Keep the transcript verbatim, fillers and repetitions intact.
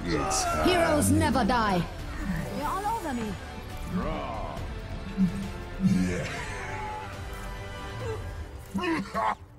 It's Heroes never die. They're all over me. yeah.